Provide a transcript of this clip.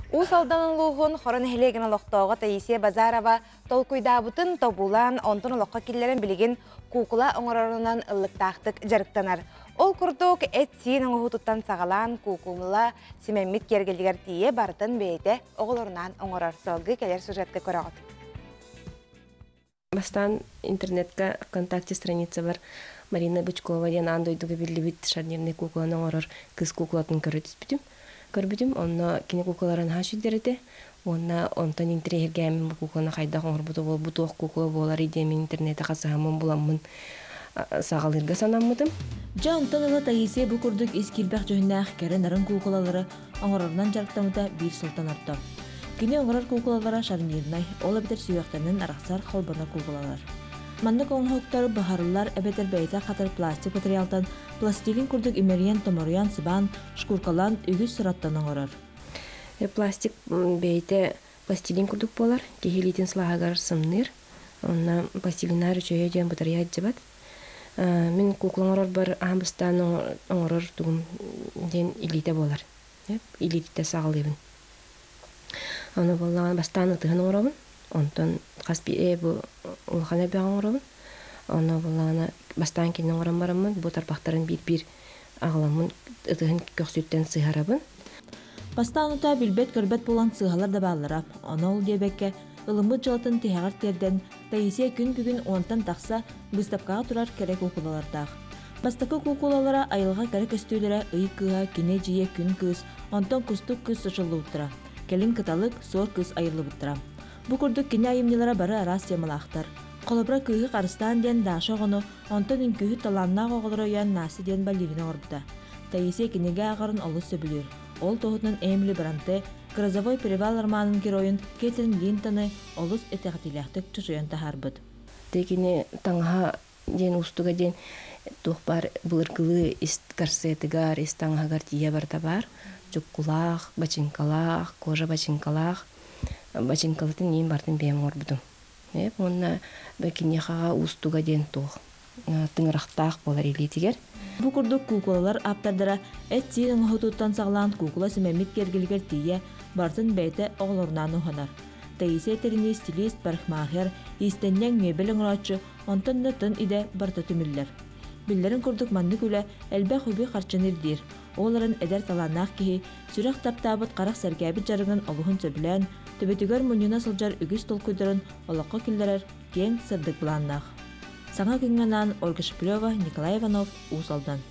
Усалдан луғын хорон хелеген алоқтауға Таисия Базарова толкуйдабытын тобулан онтын олоққа келлерін білеген кукула оңырарынан ыллықтақтық жарықтанар. Ол күрдік әтсейін оңғытыттан сағалан кукумыла семеммит кергелдігер тие бартын бейті оғылырынан оңырар солғы келер сюжетті көрағыд. Бастан интернетка ВКонтакте страница бар. Марина Бычкова ден андойдуга билибит шарнирный кукуланы оңырар кыз кукулатын көрбүдүм, онна кини кукуларын хашидерете, онна онтан интернетгәмин кукуланы кайда оңырбуду бол, бутук кукула болар идемен интернетте касамын буламын сагалырга санаммыдым. Жантан ала Таисия бу курдук искилбек жөннәх кәрен нарын кукулалары оңырарынан жарктамыда бир султан артты. Кини оңырар кукулалара шарнирнай, ола битер сүйөктенен араксар холбана кукулалар. Маннык оңхоктар бахарлар эбетер бейте қатар пластик материалтан пластилин курдук имериен томорян сыбан шкуркалан үгіз сыраттан оңырар. Пластик бейте пластилин курдук болар, кехилитин слагагар сымныр, онна пластилинар үчөйө ден батарея джабат. Мен куклаңырар бар амбыстан оңырар тугум ден илите болар. Илите сағалыбын. Оны болған бастан ытыгын оңырабын. Онтон каспи бу улхана бягаңырабын. Оны болғаны бастан кенен оңырам барамын. Бу тарпақтарын бир ағыламын ытыгын көксүттен сыйарабын. Бастан ута билбет көрбет болан сыйгалар да бағылырап. Оны ол дебекке ылымы жылатын тиһагар терден Таисия күн онтан тақса быстапкаға турар керек кукулалардақ. Бастакы кукулалара айылға керек өстүйлері ый кыға, кине жие күн кыз, онтан кустук кыз сошылы ұттыра. Келин кыталык сор кыз айылы бұттыра. Бу курдук кине айымнелара бары арас темалақтар. Қолыбыра күйі қарыстан ден даша ғыны, онтан үнкүйі таланнақ оғылыр ойан насы ден балерина орбыта. Таисия кинеге ағарын олы сөбілер. Ол тоғытын Эмили Бранте, Грозовой перевал арманын героин Кетрин Линтоны олыс этеғатиляқтық чышуян тахарбыд. Текіне таңға ден устуға ден тұқпар бұлыркылы ист корсетігар, ист таңғағар тие барда бар. Жүккулақ, бачинкалақ, кожа бачинкалақ. Бачинкалатын ең бардың бәйім орбыдым. Онна бәкінеқаға устуға ден тұқ. Тыңырақтақ болар елетігер. Бу курдук кукулалар аптардара әтсейін ұңғытуттан сағылан кукула семемит кергілгер тие бартын бәйті оғылырынан ұғанар. Таисия теріне стилист, парикмахер, истеннен мебел ұңыратшы, онтан нытын иде барта түміллер. Биллерін курдук манны күлі әлбә хүбі қарчынырдир. Оларын әдер таланнақ кеhi, сүрек таптабыт қарақ сәргәбі жарығын олығын сөбілән, төбетігер мұнына сылжар үгіз толкуйдырын олаққа күлдерер кен сырдық бұланнақ. Саңа күнгенан Ольга Шепелева, Николай Иванов, Усалдан.